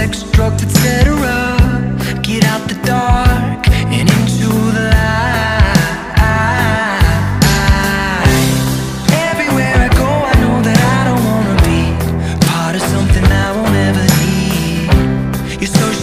sex, drugs, etc. Get out the dark and into the light. Everywhere I go, I know that I don't wanna be part of something I won't ever need. You're so